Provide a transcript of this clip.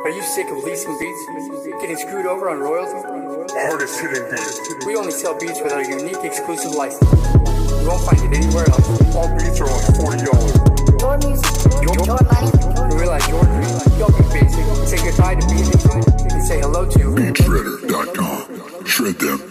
Are you sick of leasing beats? Getting screwed over on royalties? Hardest hitting beats. We only sell beats with our unique exclusive license. You won't find it anywhere else. All beats are only $40. Your music, your money. You realize your dream? Don't be basic. Say goodbye to beat and say hello to Beatshredder.com. Shred them.